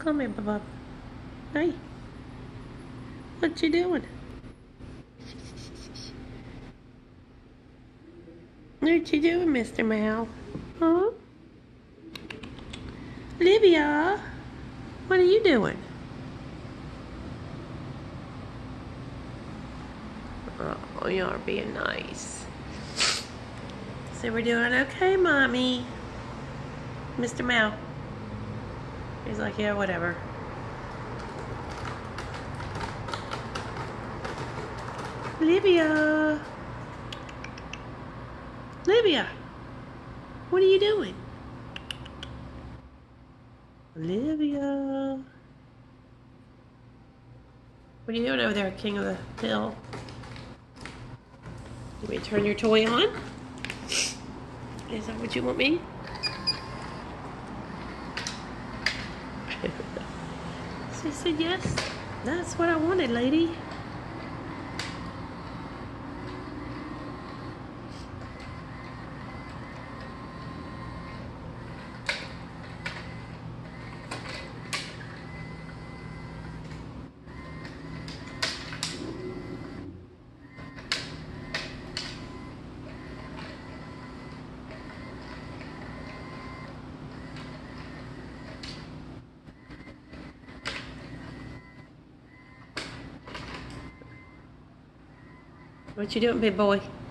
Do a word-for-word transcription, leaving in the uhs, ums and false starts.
Come here, Bubba. Hey. What you doing? What you doing, Mister Mal? Huh? Olivia, what are you doing? Oh, you are being nice. So we're doing okay, Mommy. Mister Mal. He's like, yeah, whatever. Olivia. Olivia. What are you doing? Olivia. What are you doing over there, King of the Hill? You want me to turn your toy on? Is that what you want me? She said yes. That's what I wanted, lady. What you doing, big boy?